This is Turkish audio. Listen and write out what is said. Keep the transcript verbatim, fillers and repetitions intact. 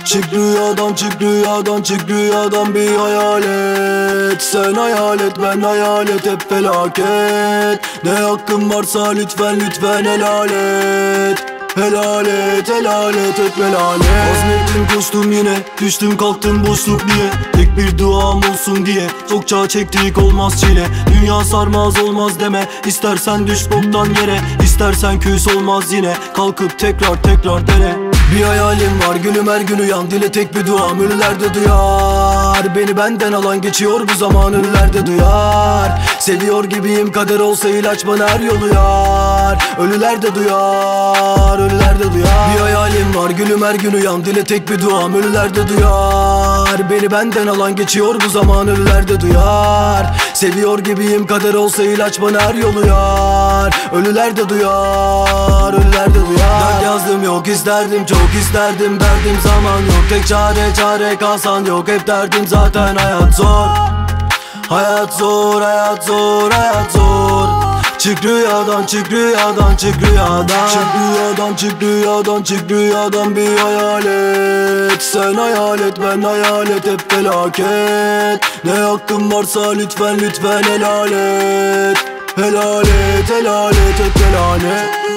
Çık rüyadan, çık rüyadan, çık rüyadan bir hayal et. Sen hayal et, ben hayal et, hep felaket. Ne hakkın varsa lütfen lütfen helal et. Helal et, helal et, hep helal et. Azmettim koştum yine, düştüm kalktım boşluk niye? Tek bir duam olsun diye, çokça çektik olmaz çile. Dünya sarmaz olmaz deme, istersen düş boktan yere, İstersen küs olmaz yine, kalkıp tekrar tekrar dene. Bir hayalim var gülüm, her gün uyan, dile tek bir duam ölüler de duyar. Beni benden alan geçiyor bu zaman, ölüler de duyar. Seviyor gibiyim, kader olsa ilaç bana her yolu yar. Ölüler de duyar, ölüler de duyar. Bir hayalim var gülüm, her gün uyan, dile tek bir duam ölüler de duyar. Beni benden alan geçiyor bu zaman, ölüler de duyar. Seviyor gibiyim, kader olsa ilaç bana her yolu yar. Ölüler de duyar, ölüler de duyar. Dert yazdım yok, isterdim çok isterdim, derdim zaman yok. Tek çare çare kalsan yok, hep derdim zaten hayat zor. Hayat zor, hayat zor, hayat zor. Çık rüyadan, çık rüyadan, çık rüyadan. Çık rüyadan, çık rüyadan, çık rüyadan bir hayal et. Sen hayal et, ben hayal et, hep felaket. Ne hakkın varsa lütfen lütfen helal et. Helal et, helal et, hep helal et.